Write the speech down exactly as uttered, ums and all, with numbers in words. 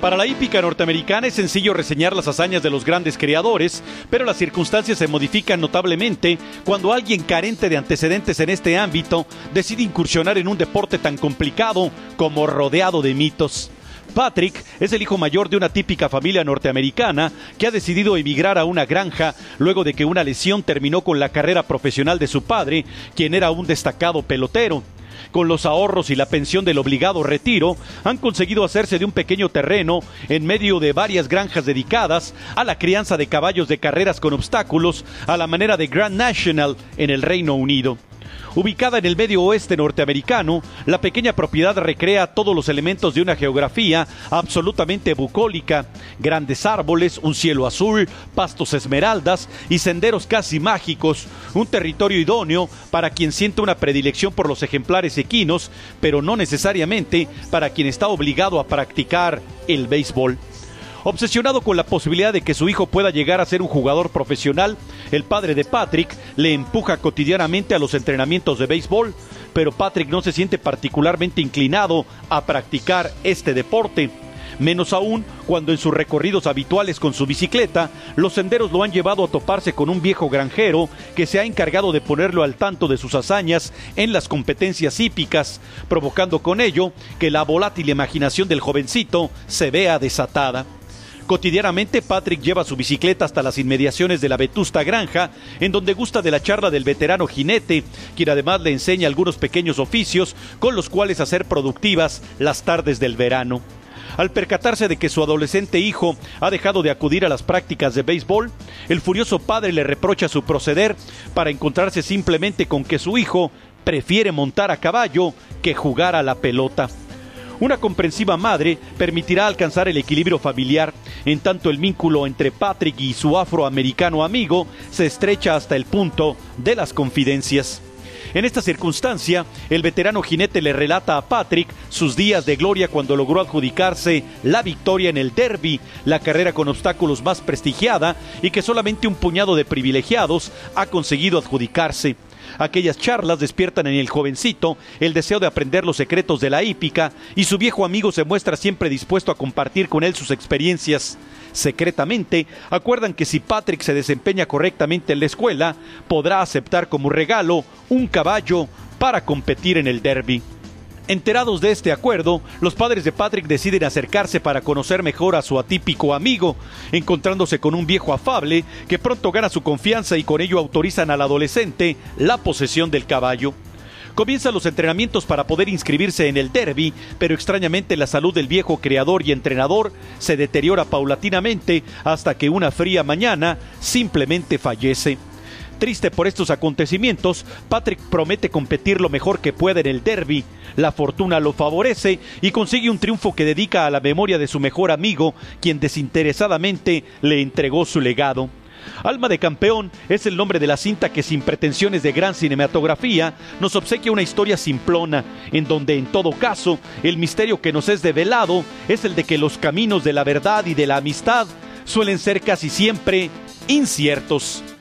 Para la hípica norteamericana es sencillo reseñar las hazañas de los grandes creadores, pero las circunstancias se modifican notablemente cuando alguien carente de antecedentes en este ámbito decide incursionar en un deporte tan complicado como rodeado de mitos. Patrick es el hijo mayor de una típica familia norteamericana que ha decidido emigrar a una granja luego de que una lesión terminó con la carrera profesional de su padre, quien era un destacado pelotero. Con los ahorros y la pensión del obligado retiro, han conseguido hacerse de un pequeño terreno en medio de varias granjas dedicadas a la crianza de caballos de carreras con obstáculos a la manera de Grand National en el Reino Unido. Ubicada en el medio oeste norteamericano, la pequeña propiedad recrea todos los elementos de una geografía absolutamente bucólica: grandes árboles, un cielo azul, pastos esmeraldas y senderos casi mágicos, un territorio idóneo para quien siente una predilección por los ejemplares equinos, pero no necesariamente para quien está obligado a practicar el béisbol. Obsesionado con la posibilidad de que su hijo pueda llegar a ser un jugador profesional, el padre de Patrick le empuja cotidianamente a los entrenamientos de béisbol, pero Patrick no se siente particularmente inclinado a practicar este deporte. Menos aún cuando en sus recorridos habituales con su bicicleta, los senderos lo han llevado a toparse con un viejo granjero que se ha encargado de ponerlo al tanto de sus hazañas en las competencias hípicas, provocando con ello que la volátil imaginación del jovencito se vea desatada. Cotidianamente, Patrick lleva su bicicleta hasta las inmediaciones de la vetusta granja, en donde gusta de la charla del veterano jinete, quien además le enseña algunos pequeños oficios con los cuales hacer productivas las tardes del verano. Al percatarse de que su adolescente hijo ha dejado de acudir a las prácticas de béisbol, el furioso padre le reprocha su proceder para encontrarse simplemente con que su hijo prefiere montar a caballo que jugar a la pelota. Una comprensiva madre permitirá alcanzar el equilibrio familiar, en tanto el vínculo entre Patrick y su afroamericano amigo se estrecha hasta el punto de las confidencias. En esta circunstancia, el veterano jinete le relata a Patrick sus días de gloria cuando logró adjudicarse la victoria en el Derby, la carrera con obstáculos más prestigiada y que solamente un puñado de privilegiados ha conseguido adjudicarse. Aquellas charlas despiertan en el jovencito el deseo de aprender los secretos de la hípica y su viejo amigo se muestra siempre dispuesto a compartir con él sus experiencias. Secretamente, acuerdan que si Patrick se desempeña correctamente en la escuela, podrá aceptar como regalo un caballo para competir en el Derby. Enterados de este acuerdo, los padres de Patrick deciden acercarse para conocer mejor a su atípico amigo, encontrándose con un viejo afable que pronto gana su confianza y con ello autorizan al adolescente la posesión del caballo. Comienzan los entrenamientos para poder inscribirse en el Derby, pero extrañamente la salud del viejo creador y entrenador se deteriora paulatinamente hasta que una fría mañana simplemente fallece. Triste por estos acontecimientos, Patrick promete competir lo mejor que pueda en el Derby. La fortuna lo favorece y consigue un triunfo que dedica a la memoria de su mejor amigo, quien desinteresadamente le entregó su legado. Alma de Campeón es el nombre de la cinta que, sin pretensiones de gran cinematografía, nos obsequia una historia simplona, en donde en todo caso el misterio que nos es develado es el de que los caminos de la verdad y de la amistad suelen ser casi siempre inciertos.